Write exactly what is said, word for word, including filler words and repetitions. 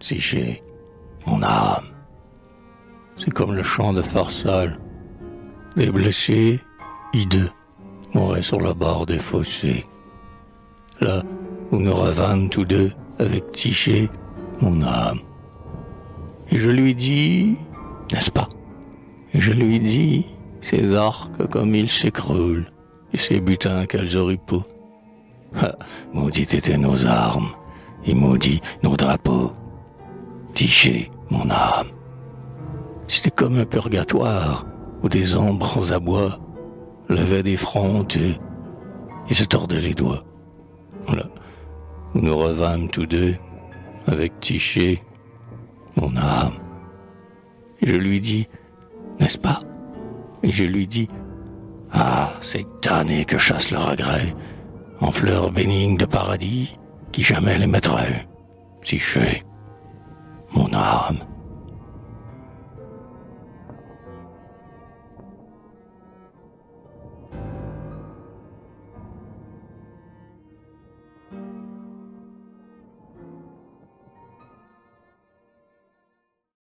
Psyché, mon âme. C'est comme le chant de Pharsale. Des blessés, hideux, mouraient sur le bord des fossés. Là où nous revînmes tous deux avec Psyché, mon âme. Et je lui dis, n'est-ce pas? Et je lui dis, ces arcs comme ils s'écroulent, et ces butins qu'elles oripeaux. Ah, maudites étaient nos armes, et maudits nos drapeaux. Psyché, mon âme. C'était comme un purgatoire, où des ombres aux abois levaient des fronts honteux et se tordaient les doigts. Là où nous revînmes tous deux, avec Psyché, mon âme. Et je lui dis, n'est-ce pas? Et je lui dis, ah, c'est damné que chasse le regret, en fleurs bénignes de paradis, qui jamais les mettrait. Psyché, mon âme.